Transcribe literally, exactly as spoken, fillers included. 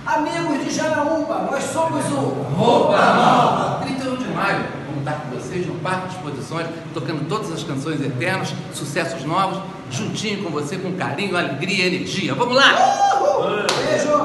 Amigos de Janaúba, nós somos o Roupa Nova! trinta e um de maio, vamos estar com vocês no Parque de Exposições, tocando todas as canções eternas, sucessos novos, juntinho com você, com carinho, alegria e energia. Vamos lá! Uhul! Beijo!